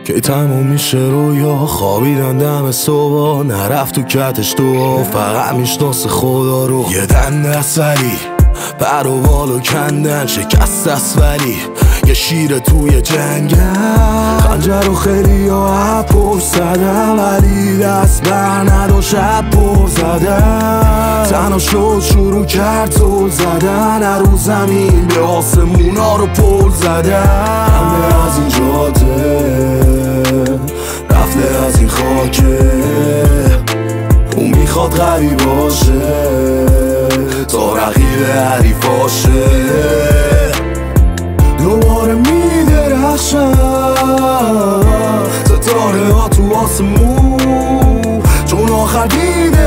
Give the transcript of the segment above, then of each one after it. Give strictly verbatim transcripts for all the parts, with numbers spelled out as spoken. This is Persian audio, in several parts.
که تموم میشه رویا خوابیدن دم صبح نرفت تو کتش تو فقط میشناس خدا رو یه دنده است ولی پر و بالو کندن شکست است ولی یه شیر توی جنگل خنجر و خیلی ها پر زدن ولی دست بر نداشت پر زدن تنها شد شروع کرد زل زدن هر رو زمین به آسمونا رو پل زدن همه از این جاده رفته از این خاکه اون میخواد قوی باشه تا رقیب حریفاشه دوباره میدرخشن ستاره ها تو آسمون چون آخر دیده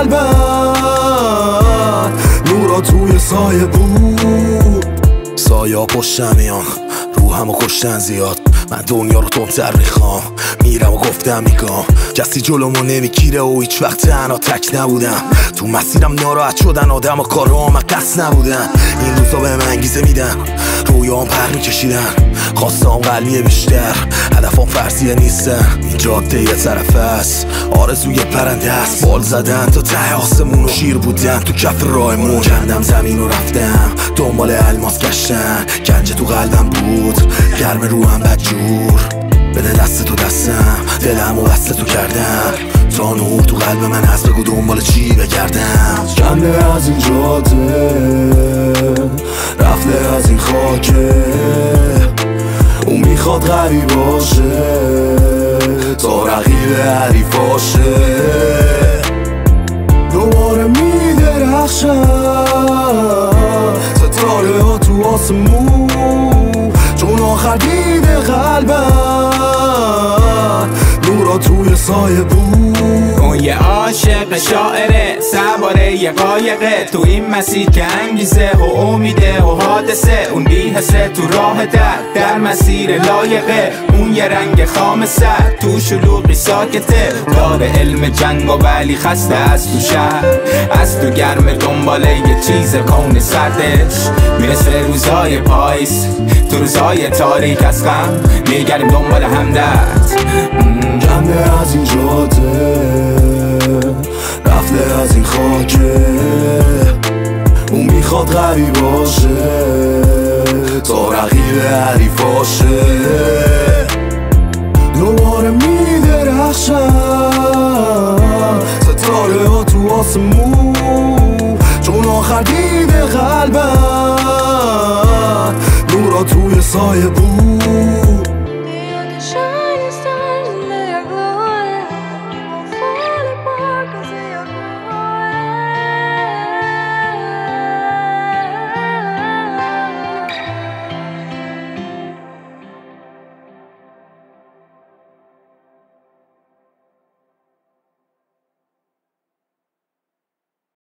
قلبم نورا توی سایه بود سایه ها پشتم میان روحم و کشتن زیاد من دنیا رو تندتر میخوام میرم و گفتم میگم کسی جلومو نمیگیره و هیچ وقت تنها تک نبودم تو مسیرم ناراحت شدن آدم و کارام قصد نبودن این روزا به من انگیزه میدن رویام پر میکشیدن خواستم قلبیه بیشتر هدفم فرضیه نیستن این جاده یه طرف است آرزوی پرنده است بال زدن تا ته آسمون و شیر بودن تو کف راهمون کندم زمین و رفتم دنبال الماس گشتن گنج تو قلبم بود گرم روحم بدجور بده دست تو دستم دلم و بسته تو کردم تا نور تو قلب من هست بگو دنبال چی بگردم کنده از این جاده رفته از این خاکه اون میخواد قوی باشه تا رقیب حریفاشه دوباره میدرخشن ستاره ها تو آسمون چون آخر دیده قلبم نورا توی سایه بود اون یه عاشق شاعره سواره یه قایقه تو این مسیر که انگیزه و امیده و حادثه اون بی‌حسه تو راه در در مسیر لایقه اون یه رنگ خام سر تو شلوغی ساکته داره علم جنگ و ولی خسته از تو شهر از تو گرم دنباله یه چیز کون سردش میرسه روزای پاییز تو روزای تاریک از غم میگردیم دنبال همدرد کنده از این جاده رفته از این خاکه اون میخواد قوی باشه تا رقیب حریفاشه دوباره میدرخشن ستاره ها تو آسمون چون آخر دیده قلبم نورا توی سایه بود